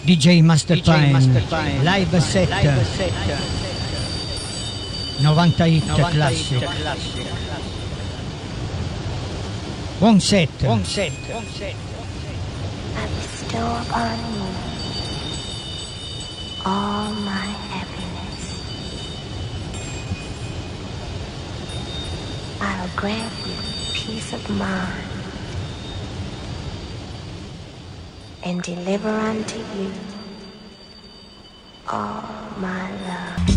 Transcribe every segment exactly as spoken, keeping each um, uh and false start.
D J Masterpine, live set, novanta hit classic. One set, one set, one set. I bestow upon you all my happiness. I'll grant you peace of mind and deliver unto you all my love.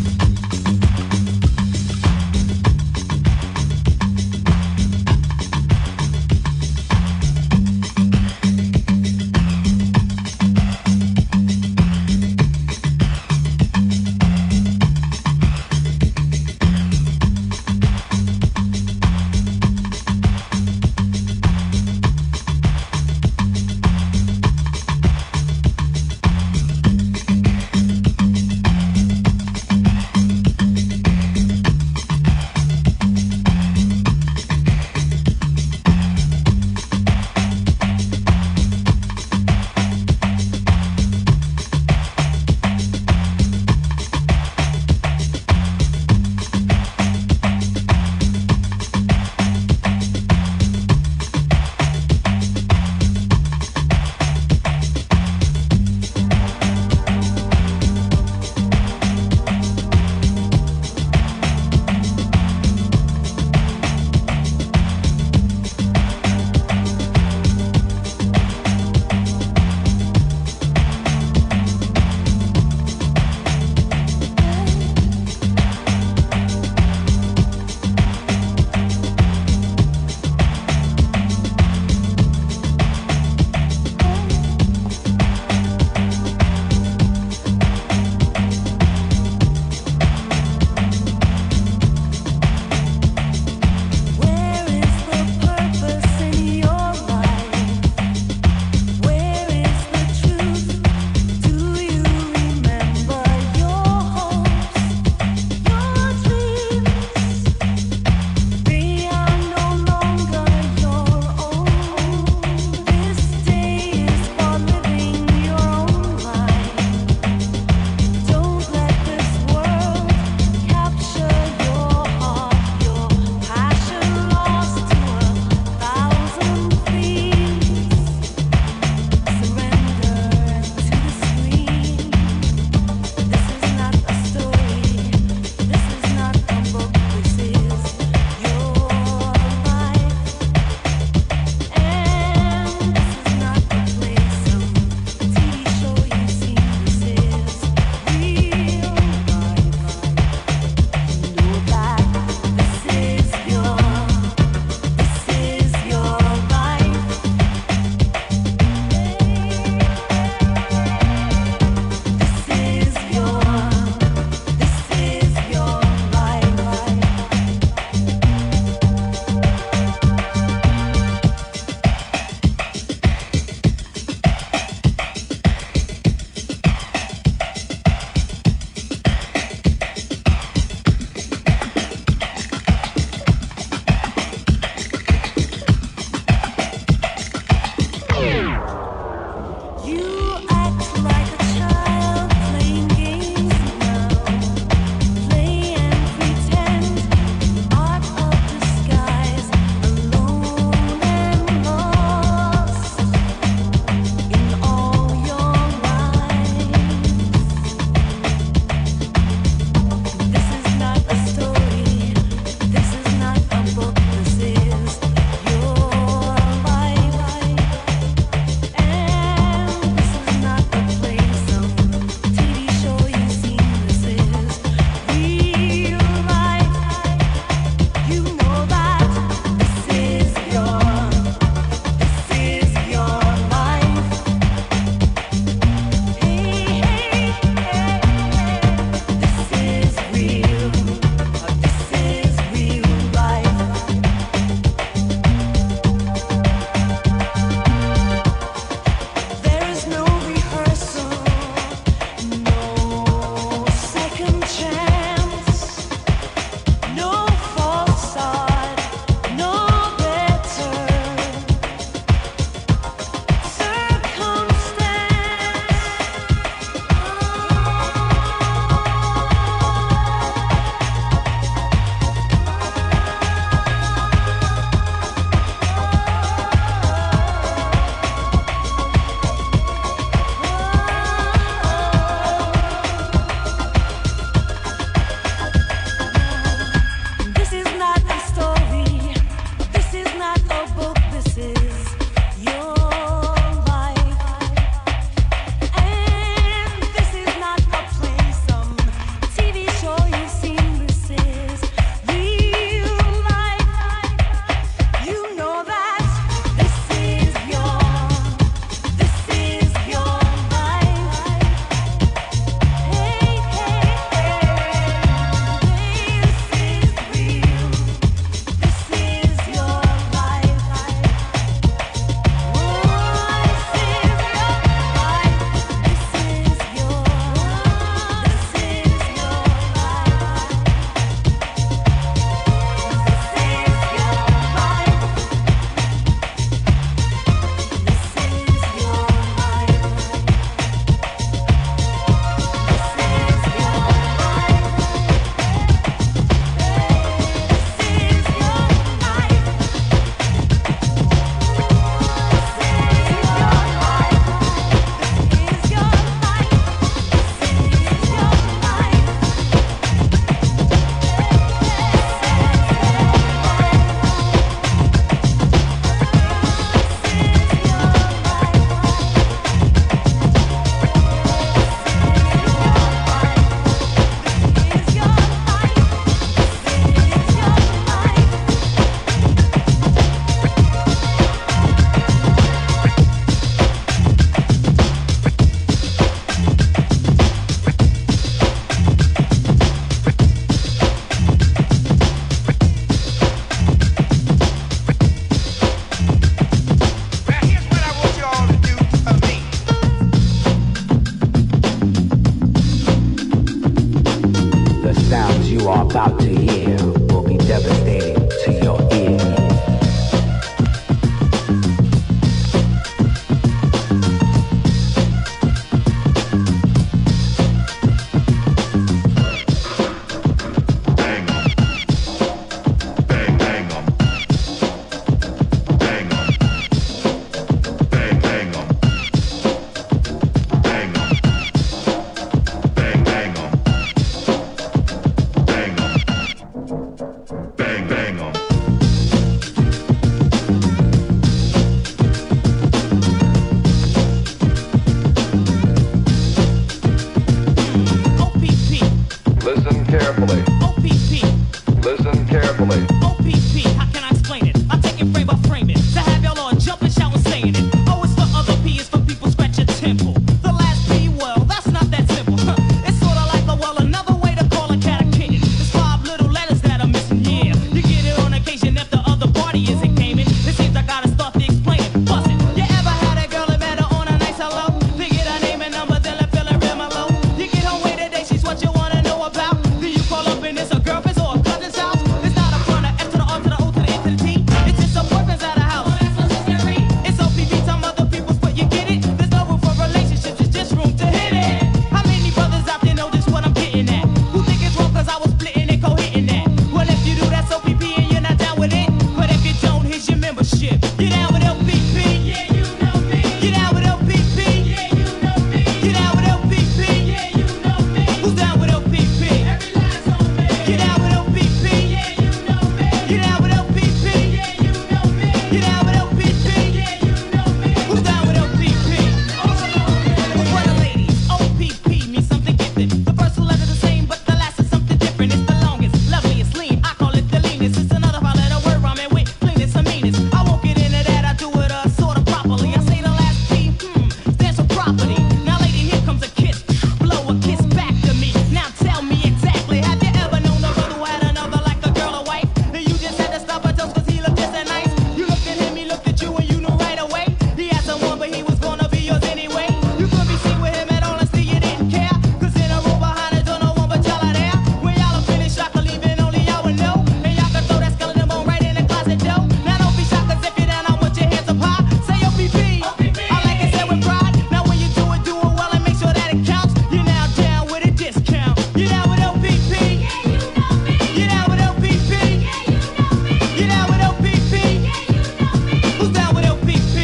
membership. You down with L P P? Yeah, you know me. You down with L P P? Yeah, you know me. You down with L P P? Yeah, you know me. Who's down with L P P? Every last on me. You down with L P P? Yeah, you know me. You down with L P P? Yeah, you know me. You down with L P P? Yeah, you know me. Who's down with L P P? For the ladies, O P P means something gifted. The first two letters the same, but the last is something different. It's the longest, loveliest, lean. I call it the leanest. It's another five-letter word rhyming with cleanest and meanest. I won't get into that. I do it uh, sort of properly. I say the last P, hmm, stands for property. Now, lady, here comes a kiss. Blow a kiss back to me. Now tell me exactly. Have you ever known a brother who had another like a girl or wife? And you just had to stop a toast cause he looked just that nice. You looked at him, he looked at you, and you knew right away. He had someone, but he was gonna be yours anyway. You couldn't be seen with him at all and still you didn't care. Cause in a row behind it, don't know one but y'all are there. When y'all are finished, y'all can leave it, only y'all would know. And y'all can throw that skeleton bone right in the closet door. Now don't be shocked cause if you're down, I want your hands up high. Say O P P. I like it said with pride. Now when you do it, do it well and make sure that it counts. You're now down with a discount. You're down with L P P. You're down with L P P. You're down with L P P. Who's down with L P P?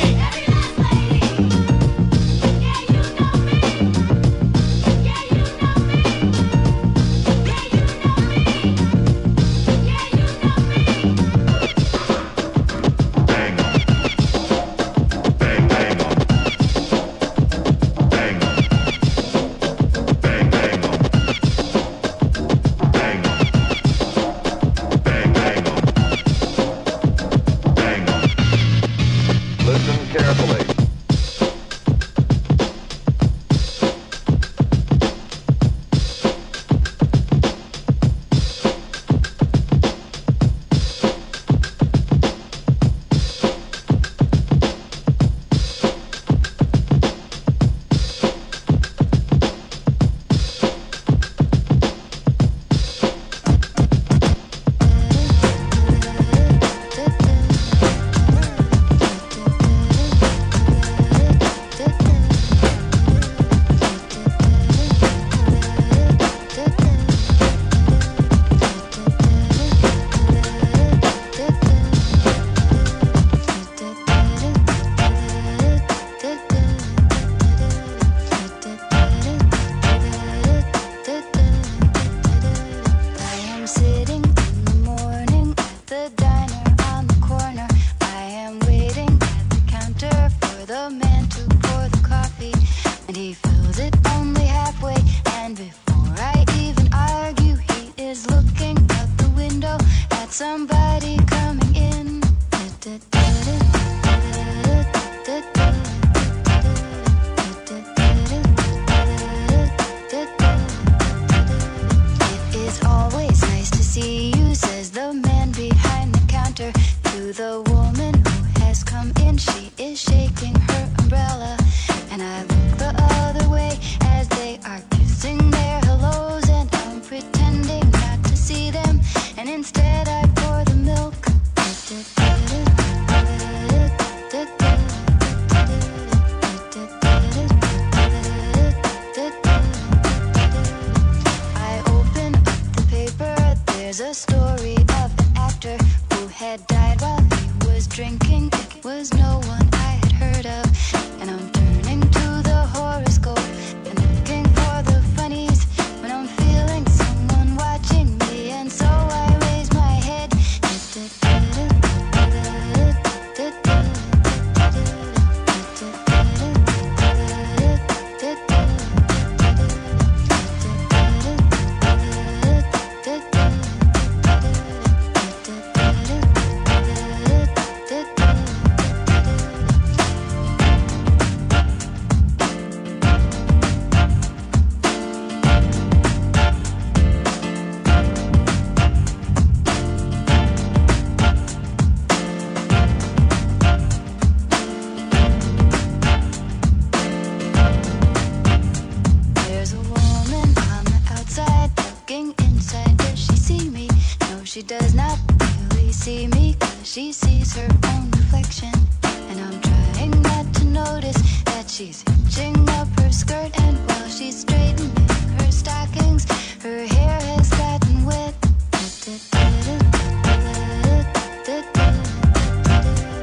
Listen carefully. I am sitting in the morning at the diner on the corner. I am waiting at the counter for the man to pour the coffee, and he fills it only halfway. And before I even argue, he is looking out the window at somebody coming in. It is always nice to see you, says the man behind the counter to the woman who has come in. She is shaking her umbrella, and I look the other way as they are kissing their hellos, and I'm pretending not to see them, and instead I pour the milk. I open up the paper, there's a story of an actor who had died while he was drinking. It was no one I had heard of, and I'm turning to the horoscope and looking for the funnies when I'm feeling someone watching me, and so I raise my head. There's a woman on the outside looking inside. Does she see me? No, she does not really see me, 'cause she sees her own reflection. And I'm trying not to notice that she's hitching up her skirt, and while she's straightening her stockings, her hair has gotten wet.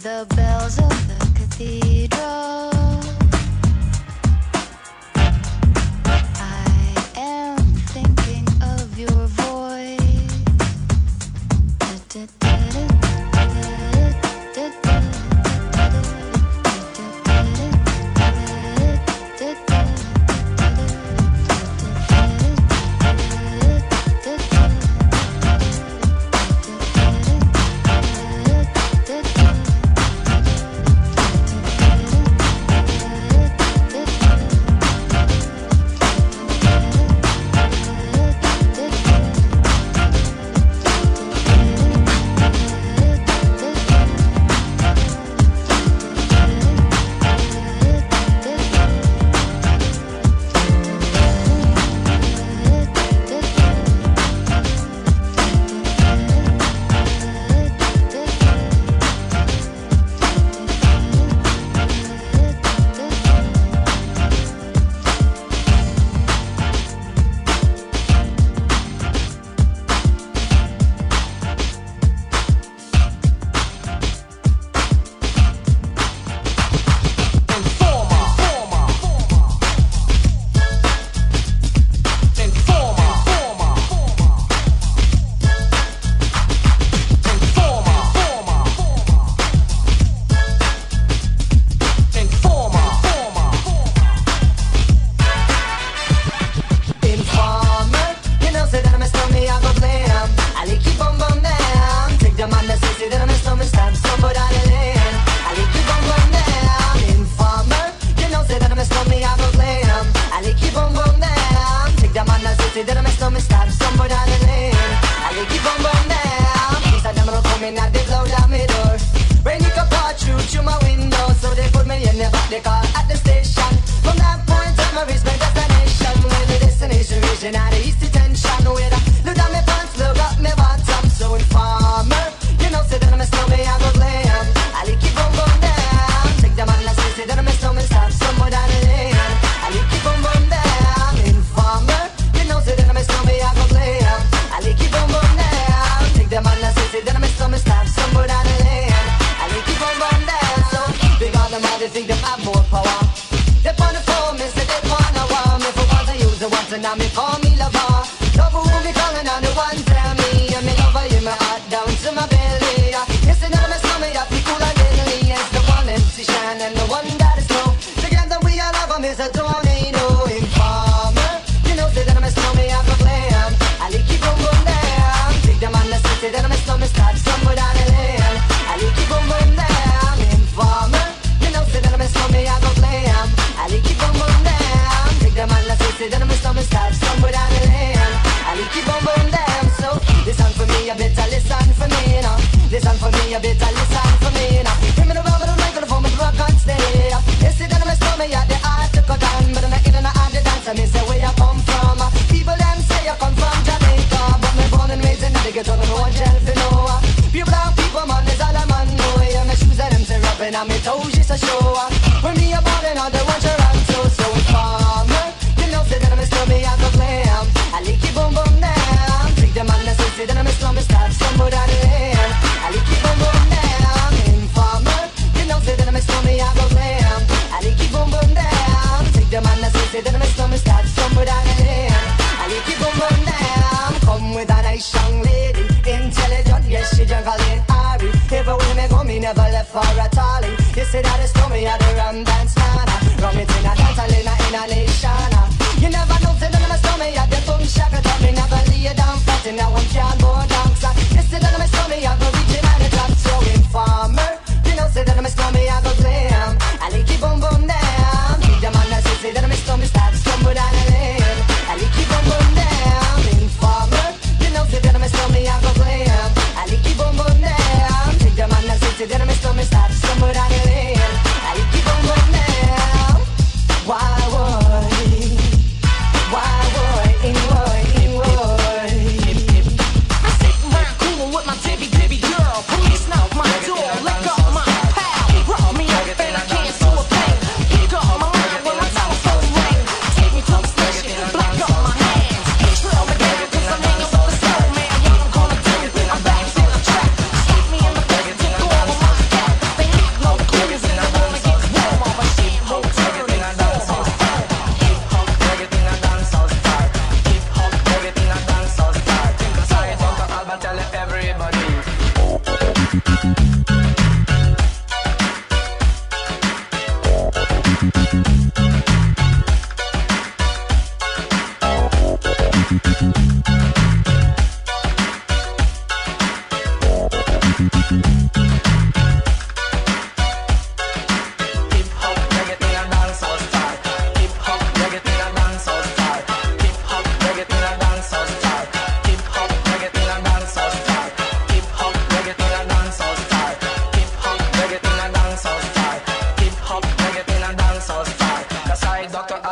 the bells of the cathedral. I am thinking of your voice. Da, da, da, da, da, da.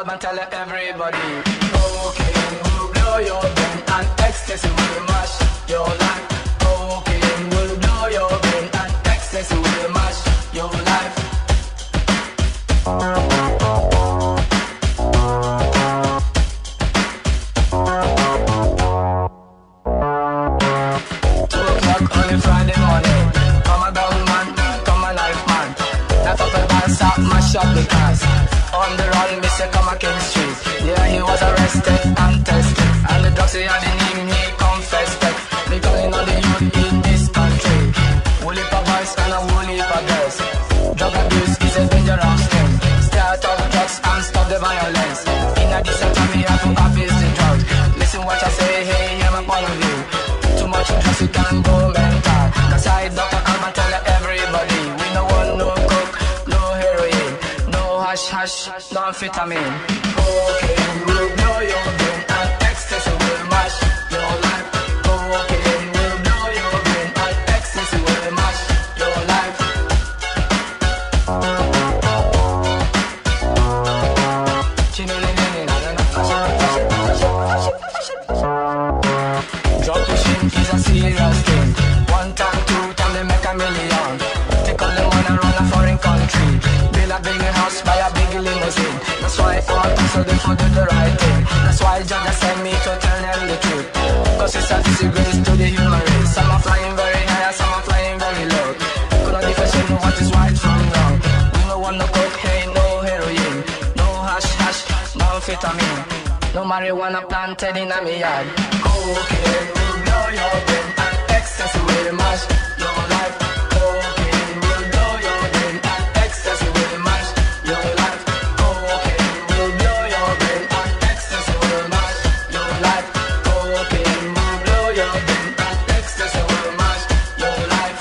album, tell everybody. Cocaine will blow your brain and ecstasy will mash your life. Cocaine will blow your brain and ecstasy will mash your life. Two o'clock on a Friday morning. Come a down man, come a life man. That up a bar stop, mash up the cars. On the run, Mister come a King Street. Yeah, he was arrested and tested. And the drugs he had in him, he confessed it. Because you know the youth in this country. Wool heap of boys and a wool heap of girls. Drug abuse is a dangerous thing. Stay out of drugs and stop the violence. In a decent time, we have to abuse the drugs. Listen what I say, hey, hear my point of view. Too much drugs, you can go mental. That's why Doctor Alban tell everybody. We no want no coke, no heroin, no hash hash, no amphetamine. Cocaine will blow your brain and ecstasy will mash your life. Cocaine will blow your brain and ecstasy will mash your life. Drug pushing is a serious thing. One time, two time, they make a million. Take all the money and run a foreign country. Build a big house, buy a big limousine. That's why all people they for do the right thing. That's why John just sent me to tell them the truth. Cause it's a disgrace to the human race. Some are flying very high, some are flying very low. Couldn't differentiate what is right from wrong. We no want no cocaine, no heroin, no hash hash, no amphetamine, no marijuana planted in a me yard. Cocaine will blow your brain and ecstasy will mash your life. Cocaine will blow your brain and ecstasy will mash your life. Cocaine will blow your brain and ecstasy will mash your life. Cocaine will blow your brain and ecstasy will mash your life.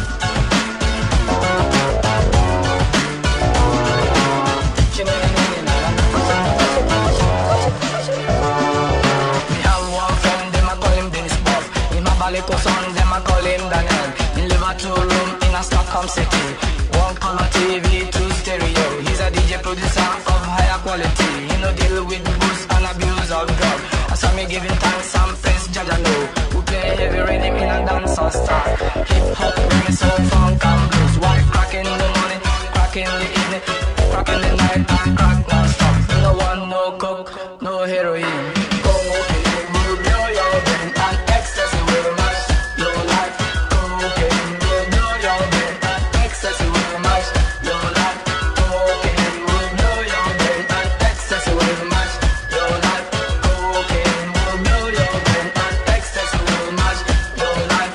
We have one friend, them a call him Dennis Buff. In my Balico son, them a call him Daniel. He live a two room in a Stockholm city. One color T V, two stereo. He's a D J producer of higher quality. He no deal with booze and abuse of drugs. I saw me giving thanks and praise, Jaja know. We play heavy rhythm in a dancehall style. Hip hop, reggae, soul, funk and blues. White crack in the morning, crack in the evening, crack in the night and crack non-stop. No one, no coke, no heroin. Cocaine will blow your brain and ecstasy will mash your life. Cocaine will blow your brain and ecstasy will mash your life. Cocaine will blow your brain and ecstasy will mash your life. Cocaine will blow your brain and ecstasy will mash your life.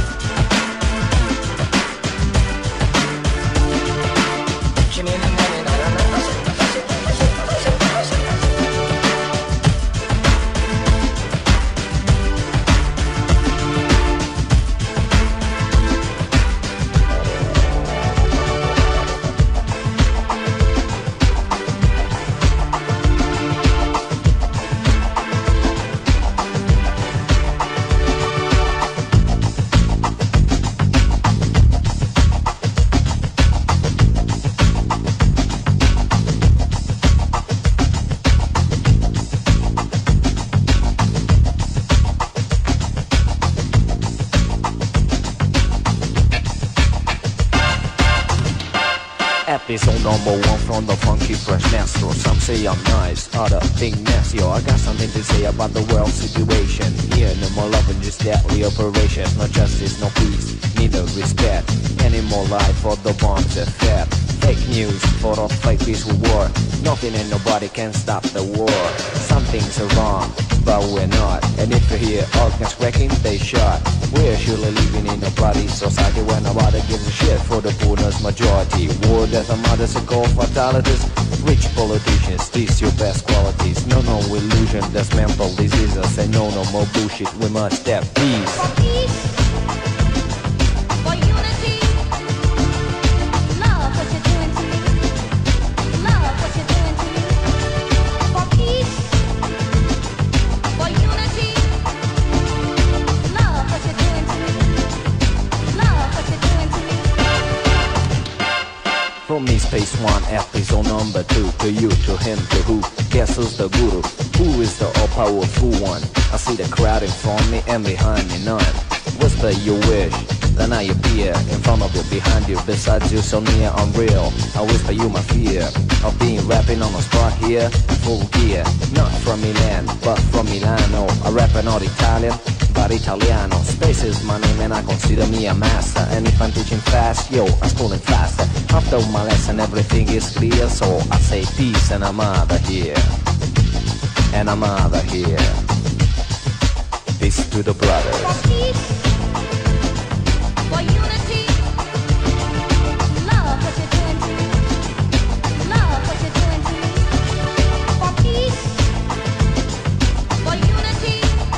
Episode number one from the funky fresh master. Some say I'm nice, other think nasty. Yo, I got something to say about the world situation. Here, no more love and just deadly operations. No justice, no peace, neither respect. Any more life for the bombs that fed. Fake news for a fake peaceful war. Nothing and nobody can stop the war. Some things are wrong, but we're not. And if you hear organs cracking, they shot. We're surely living in a bloody society where nobody gives a shit for the poorness majority. War, death and mothers and cold fatalities. Rich politicians, these your best qualities. No, no illusion, that's mental diseases. Say no, no more bullshit, we must have peace. For peace, for unity, love what you're doing to me. Love what you're doing to me. For peace, for unity, love what you're doing to me. Love what you're doing to me. From me, Space One, episode number two. To you, to him, to who? Guess who's the guru? Who is the all-powerful one? I see the crowd in front of me and behind me none. Whisper your wish, then I appear in front of you, behind you, beside you, so near, unreal. I whisper you my fear of being rapping on the spot here, full gear. Not from Milan, but from Milano. I rap not Italian, but Italiano. Space is my name and I consider me a master. And if I'm teaching fast, yo, I'm schooling faster. After my lesson everything is clear, so I say peace and I'm out of here. And I'm out of here. Peace to the brothers. For unity, love what you're doing to me. Love what you're doing to me. For peace, for unity,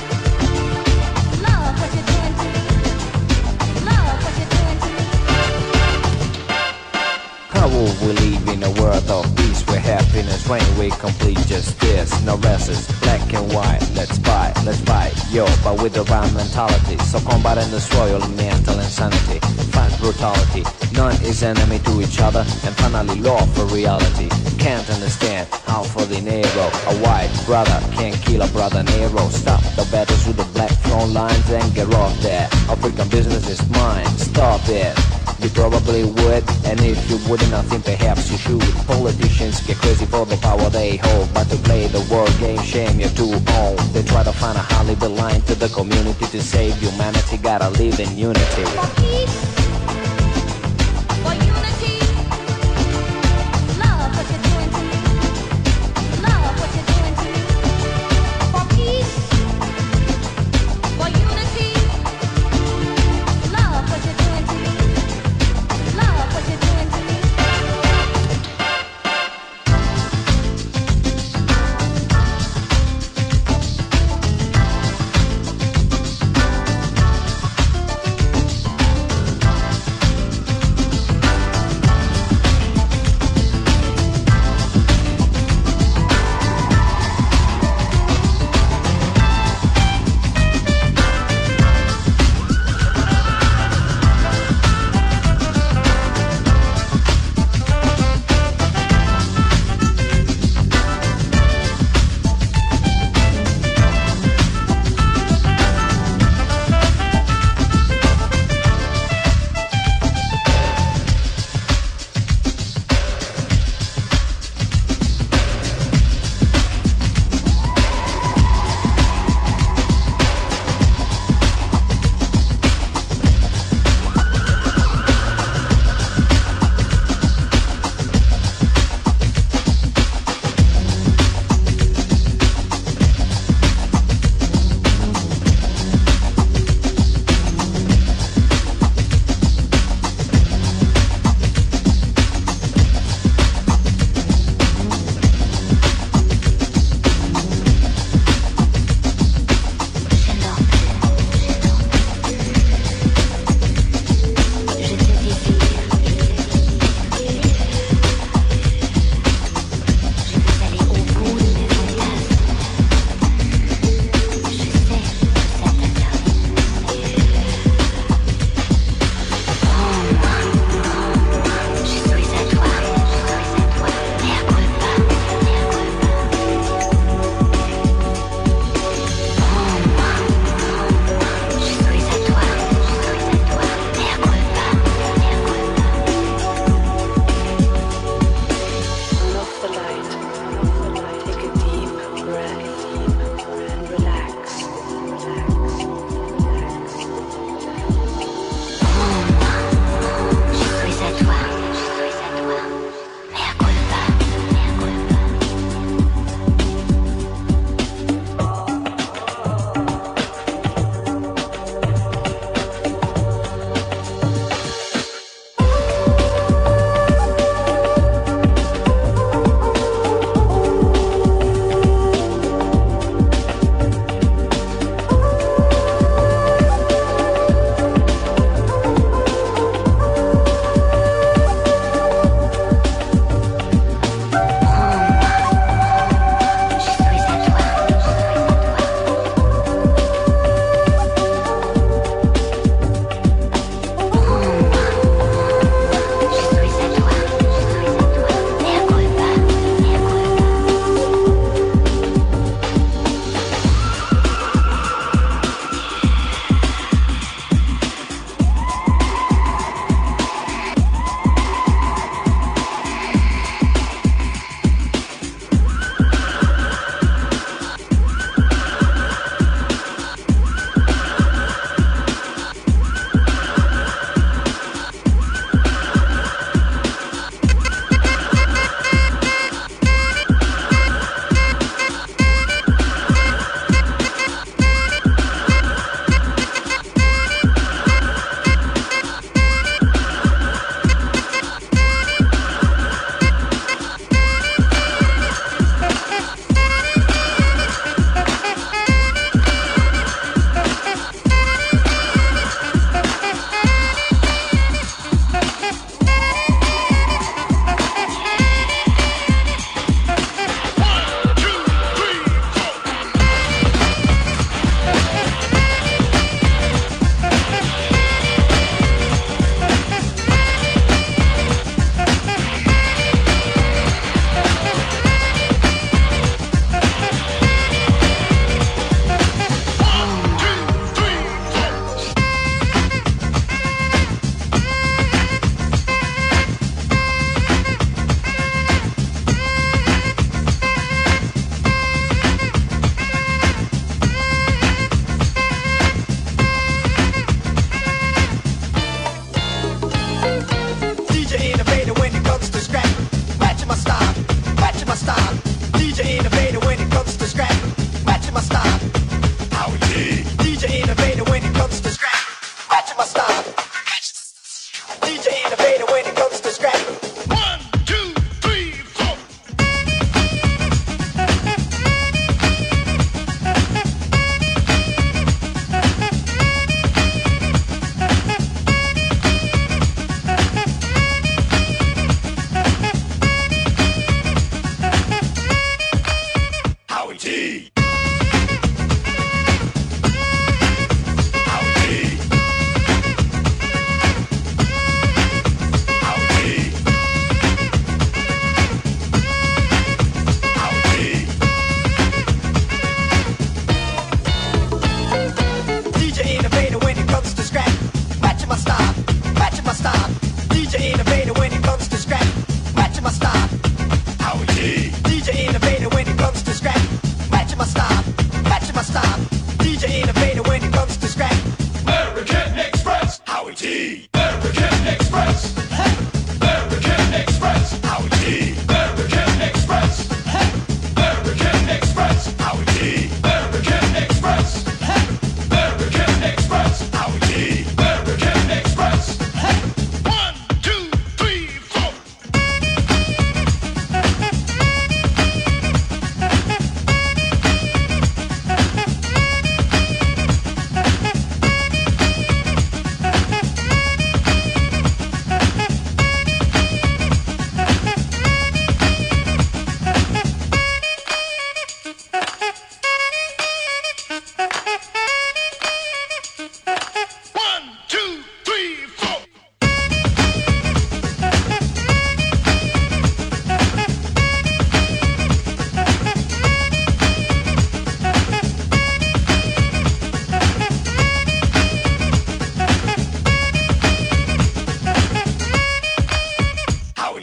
love what you're doing to me. Love what you're doing to me. How will we live in a world of peace where happiness reign? We complete justice, no races, black and white. Let's buy, let's buy, yo, but with the right mentality. So combat and destroy all mental insanity. Fight brutality, none is enemy to each other. And finally law for reality. Can't understand how for the Nero a white brother can't kill a brother Nero. Stop the battles with the black front lines and get off there. African business is mine, stop it. You probably would, and if you wouldn't, I think perhaps you should. Politicians get crazy for the power they hold, but to play the world game, shame you're too old. They try to find a Hollywood line to the community to save humanity. Gotta live in unity. For peace, for unity, love what you're doing to me. Love what you're doing to me. For peace, for unity, love what you're doing to me. Love what you're doing to me.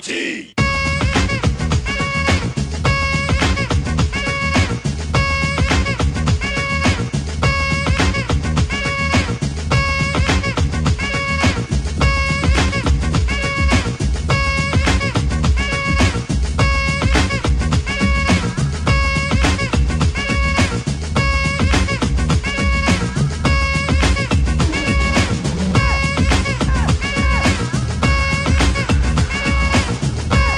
T. Hey!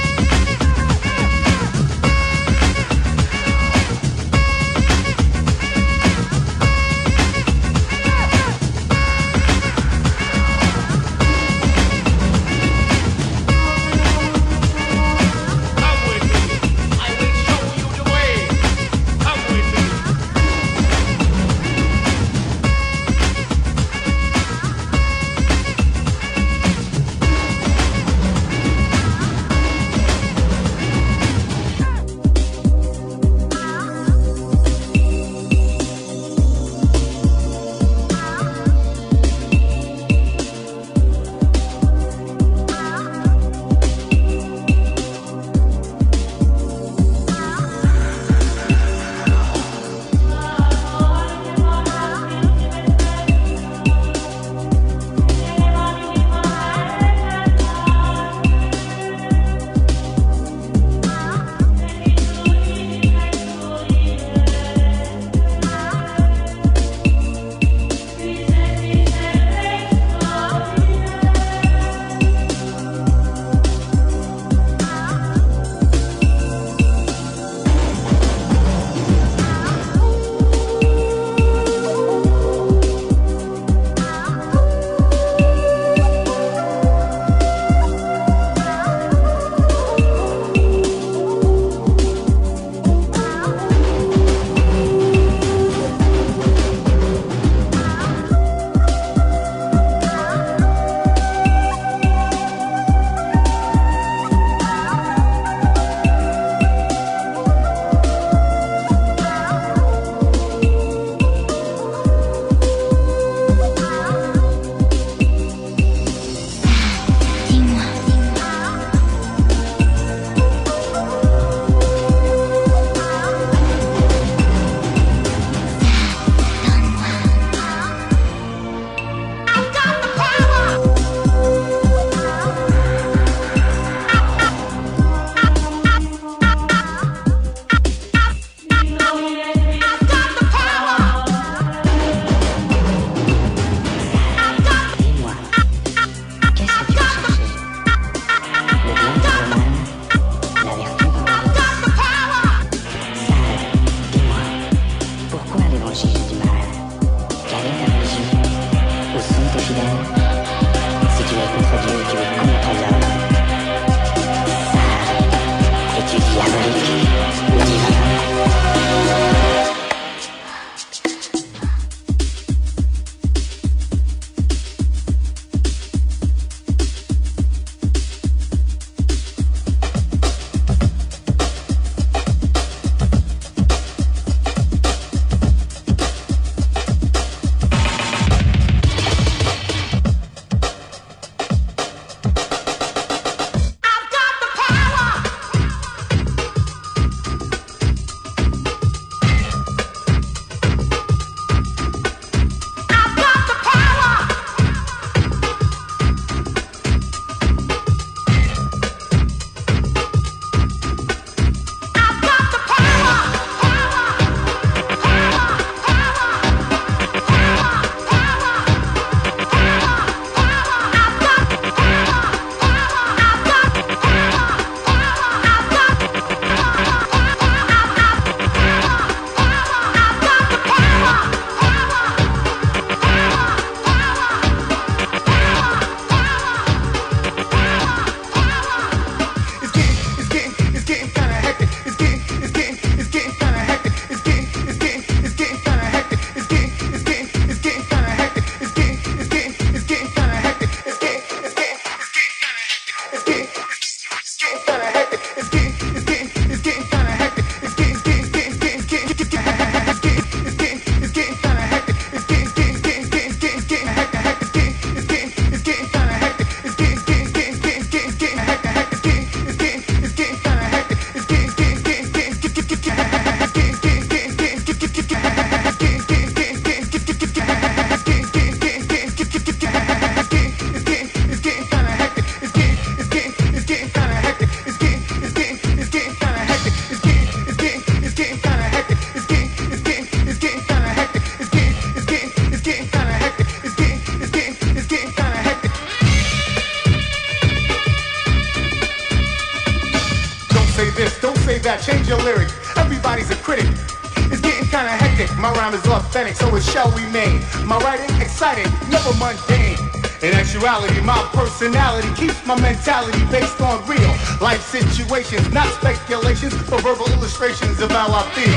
say that? Change your lyrics. Everybody's a critic. It's getting kinda hectic. My rhyme is authentic, so it shall remain. My writing exciting, never mundane. In actuality, my personality keeps my mentality based on real life situations, not speculations, but verbal illustrations of how I feel.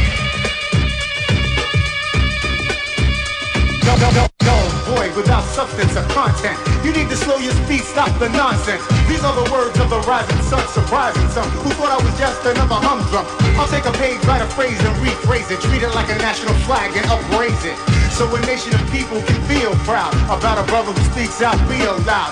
No, no, no, no, boy, without substance or content. You need to slow your speed, stop the nonsense. These are the words of the rising sun, surprising some who thought I was just another humdrum. I'll take a page, write a phrase, and rephrase it. Treat it like a national flag and upraise it. So a nation of people can feel proud about a brother who speaks out real loud.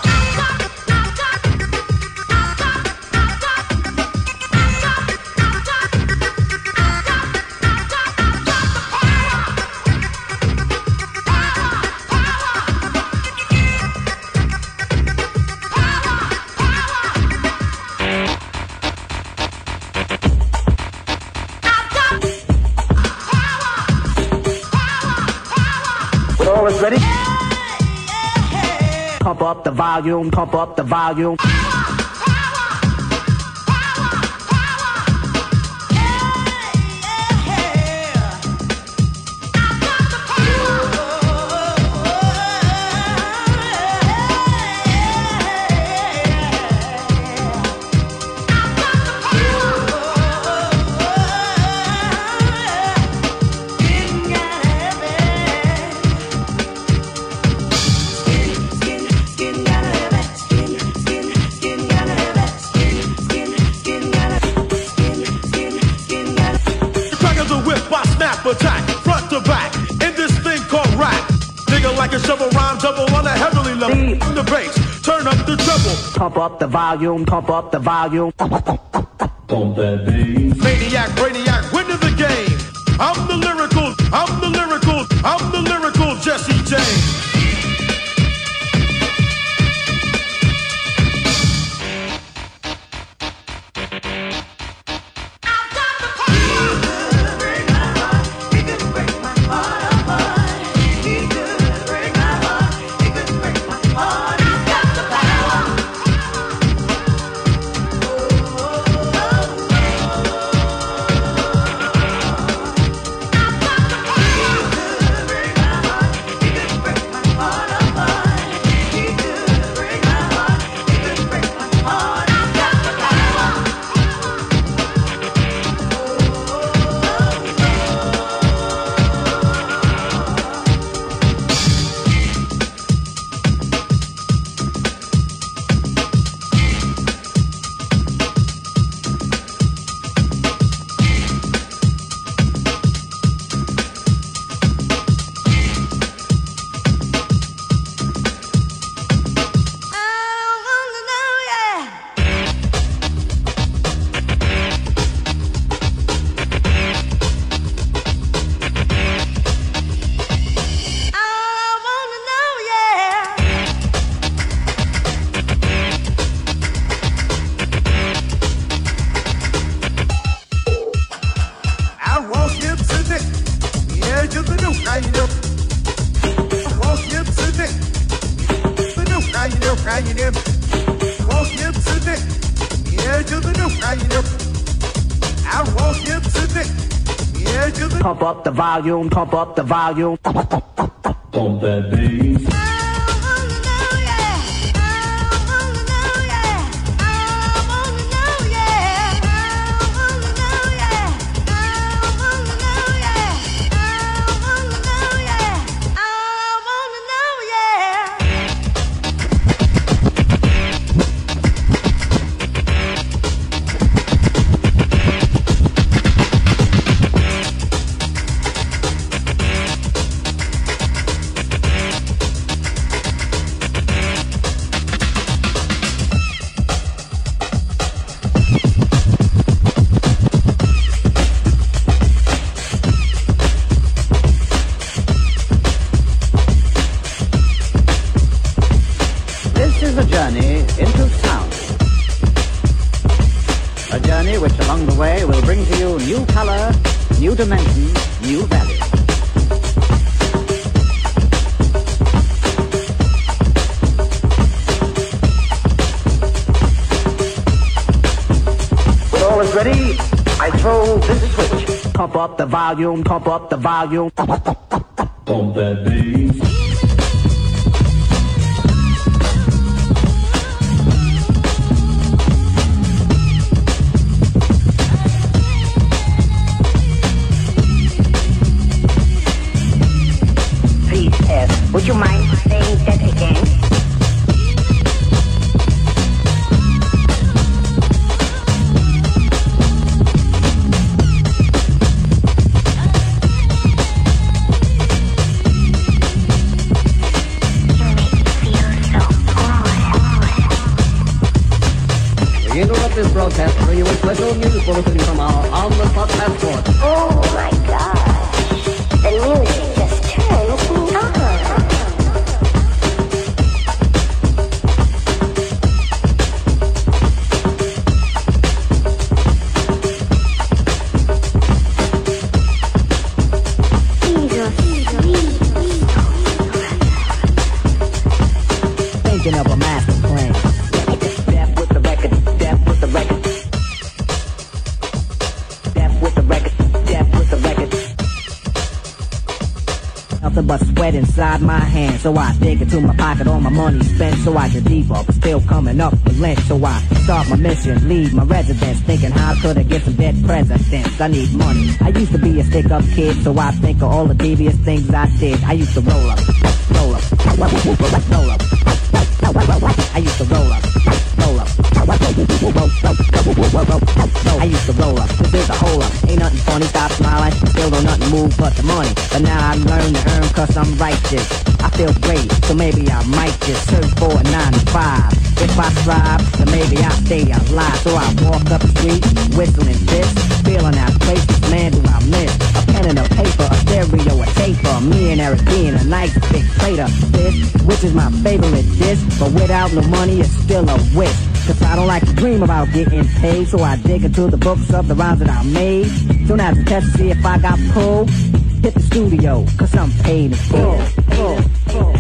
Always ready? Pump up the volume, pump up the volume. Attack, front to back, in this thing called rap. Nigga like a shovel rhyme, double on a heavily level. From the bass, turn up the treble. Pump up the volume, pump up the volume. Pump that bass. Maniac, brainiac, winning the game. I'm the lyrical, I'm the lyrical, I'm the lyrical Jesse James. Pump up the volume, pump up the volume. Pump that bass. New dimension, new value. We're always ready. I throw this switch. Pump up the volume, pump up the volume. Pump that bass. Please, S, would you mind saying that again? We interrupt this broadcast to bring you a special music bulletin from our on-the-spot passport. Oh my gosh, the music just turns me on. Thinking of a master plan. Death with the record, death with the record. Death with the record, death with the record. Nothing but sweat inside my hand, so I dig into my pocket, all my money spent, so I get deeper, but still coming up with lint. So I start my mission, leave my residence, thinking how could I get some dead presidents? I need money. I used to be a stick-up kid, so I think of all the devious things I did. I used to roll up, roll up, roll up, roll up. I used to roll up, roll up, I used to roll up, this is a hole up. Ain't nothing funny, stop smiling, still don't nothing move but the money. But now I learn to earn cause I'm righteous. I feel great, so maybe I might just search for a nine to five. If I strive, then maybe I'll stay alive. So I walk up the street, whistling this, feeling out places, man do I miss. A pen and a paper, a stereo, a taper. Me and Eric being a nice big plate of this, which is my favorite dish. But without no money, it's still a wish. Cause I don't like to dream about getting paid, so I dig into the books of the rhymes that I made. Don't have to test to see if I got pulled. Hit the studio, cause I'm paid in full. full, full.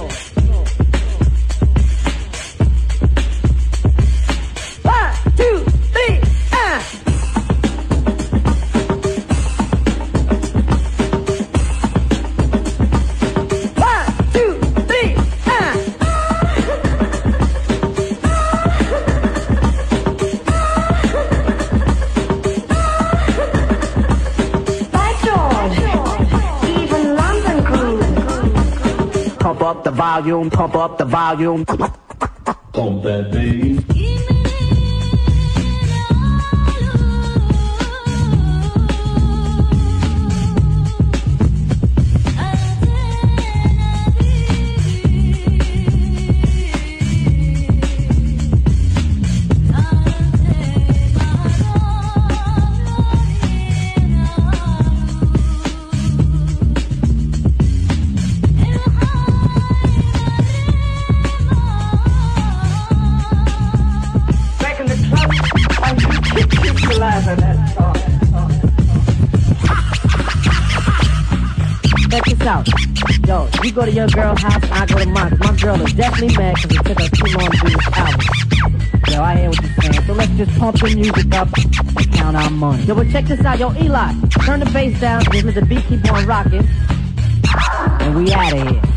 One, two, three, ah! One, two, three, ah! By George, even London grew. Pump up the volume, pump up the volume. Pump that bass. Check this out. Yo, you go to your girl's house and I go to mine. My girl is definitely mad because it took us too long to do this album. Yo, I hear what you're saying. So let's just pump the music up and count our money. Yo, but check this out. Yo, Eli, turn the bass down, just let the beat keep on rocking. And we out of here.